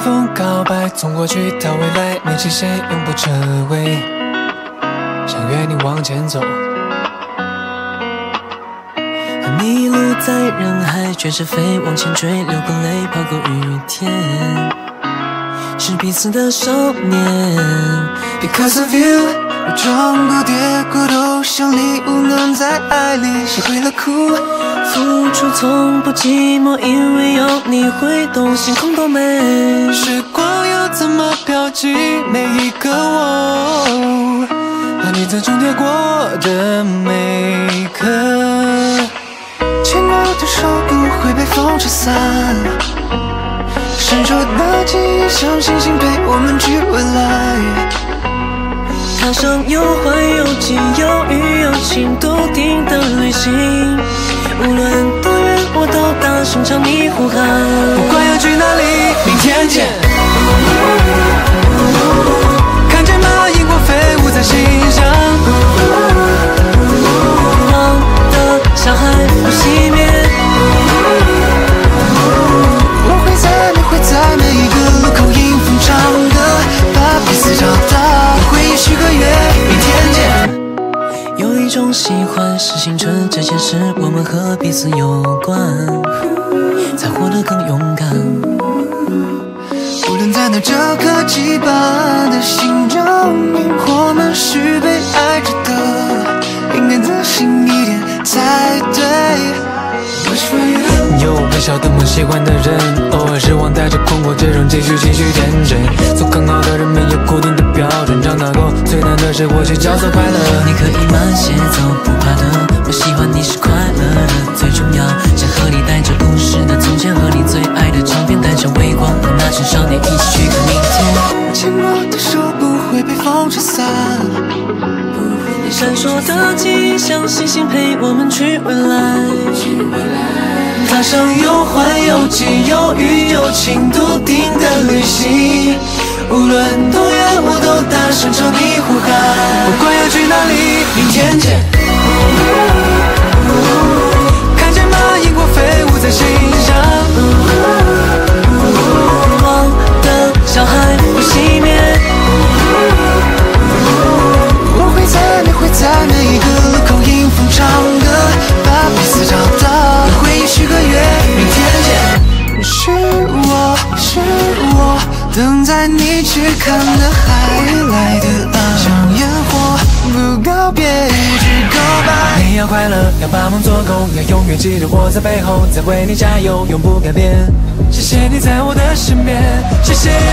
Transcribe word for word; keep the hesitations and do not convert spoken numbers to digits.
风告白，从过去到未来，没极限，永不撤回。想约你往前走， 和你一路在人海，卷着飞往前追，流过泪，跑过雨天，是彼此的少年。 Because of you， 我撞过跌过都像礼物，能在爱里学会了哭。 付出从不寂寞，因为有你会懂星空多美。 时光又怎么标记每一个我，和你曾重叠过的每一刻。牵过的手不会被风吹散，闪烁的记忆像星星陪我们去未来。 踏上有欢有喜有雨有晴笃定的旅行，无论多远我都大声朝你呼喊， 不管要去哪里，明天见。看见吗？萤火飞舞在心上， 光的小孩不熄灭。 我会在，你会在每一个路口迎风唱歌，把彼此找到，回忆许个愿，明天见。 有一种喜欢是青春这件事，我们和彼此有关，才活得更勇敢。 无论在哪，这颗羁绊的心证明我们是被爱着的，应该自信一点才对。有微笑的梦，喜欢的人，偶尔失望带着困惑，这种继续继续天真。做更好的人没有固定的标准，长大后最难的是获取角色快乐。 你可以慢些走，不怕的，我喜欢你是快乐的，最重要。想和你带着故事的从前，和你最爱的唱片，带着微光和那群少年一起去看明天。 牵过的手不会被风吹散， 闪烁的记忆像星星陪我们去未来。 踏上有欢有喜有雨有晴笃定的旅行，无论多远我都大声朝你呼喊，不管要去哪里，明天见。看见吗？萤火飞舞在心上， 光的小孩不熄灭。 我会在，你会在每一个路口迎风唱歌，把彼此找到，回忆许个愿，明天见。是我是我等在你去看的海来的岸，像烟火不告别只告白。你要快乐，要把梦做够，要永远记得我在背后，在为你加油，永不改变。谢谢你在我的身边，谢谢